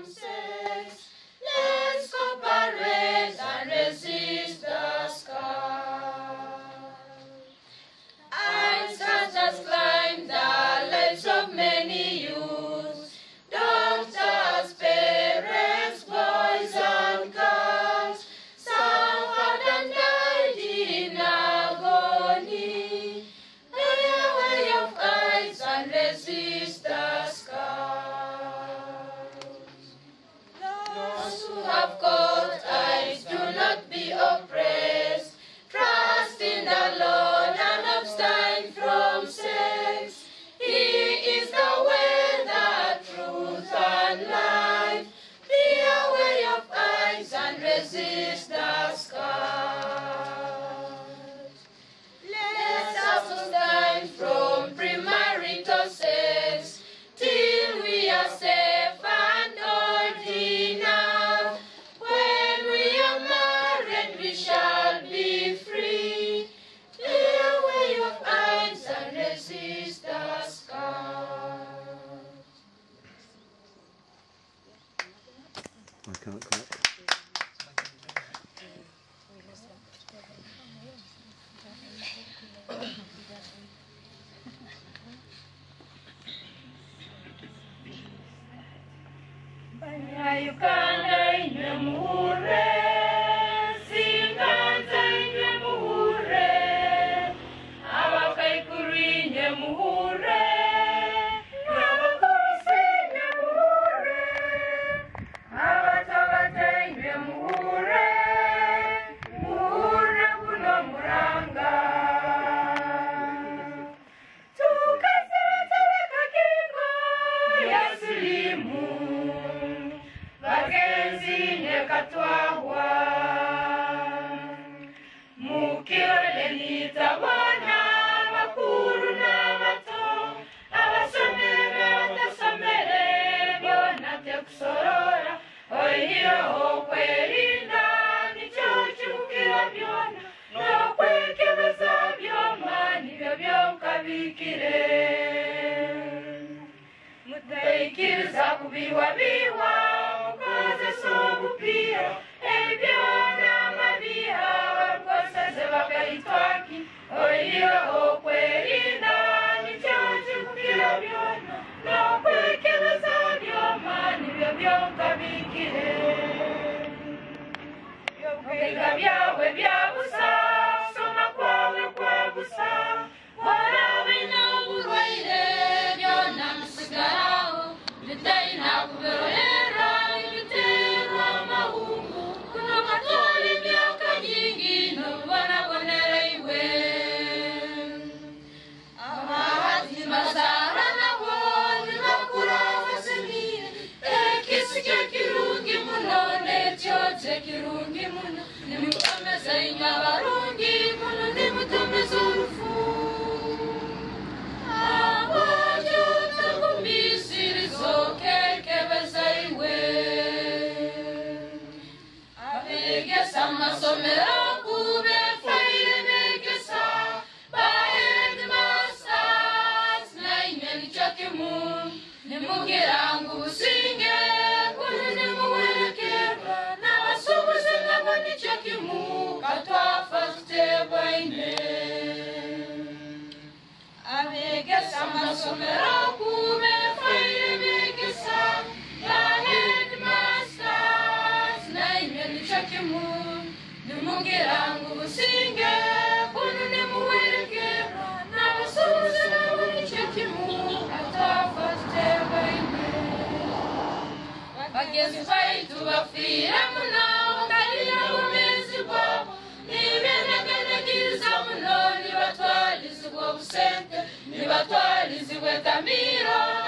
sex. Let's cooperate and resist the scourge. Einstein has climbed the lives of many youths, doctors, parents, boys and girls. Some had died in agony. Their way of eyes and resist the scourge. Those who have caught eyes, do not be oppressed. Trust in the Lord and abstain from sex. He is the way, the truth, and life. Be aware of eyes and resist the scourge. Let us abstain from premarital sex till we are safe and old enough. When we are married, we shall be free. Clear way of eyes and resist the scourge. I can't clap. Uganda inywe muhure, Singanza inywe muhure, Abakaikuru inywe muhure, Abakosi inywe muhure, Abatabata inywe muhure, muhure kuno muranga. Tukazirata kingo ya silimu, Bagenzi nyekatwahwa, Mukirole nitabona, Makuru n'abato, Abasomere n'abatasomere, byona tekusorora, Oyiho kwerinda, nicyo kibukira byona, Nokwekebeza byoma, nibyo byokabikire. Muteikiriza kubiwa, mukoze sobupira, ebyona mabiha, bakoseze bakayitwaki, Oyiho kwerinda, nicyo kibukira byona, Nokwekebeza byoma, nibyo byokabikire. Kwiga byawe byabusa, soma kwawe kwabusa, warabe n'uburwaire byona musigaraho, bitari ntakuberera ibiterwa amahungu, kuno gatora imyaka nyingi ntubonabonere iwe. Abahazi bazara nabo ntibakura basemire, ekisike kirungi muno necyoce kirungi muno, nimukomeze inywa barungi muno nimutumize urufu. Abajuta kumisirizo kekebeza iwe. Abegesa amasomero kubefayire begesa, ba-headmasters na inywe nicyo kimu, nimugira ngo ubusinge kuno nimuwerekera, n'abasubuzi nabo nicyo kimu, katwafate bwaine. Abegesa amasomero kubefayire begesa, ba-headmasters na inywe nicyo kimu, nimugira ngo ubusinge kuno nimuwerekera, n'abasubuzi nabo nicyo kimu, katwafate bwaine. Bagenzi baitu bafira muno, kariya bumezi bwabo, nibenaganagiza muno, nibatwalizibwa obusente, nibatwalizibwa etamiro,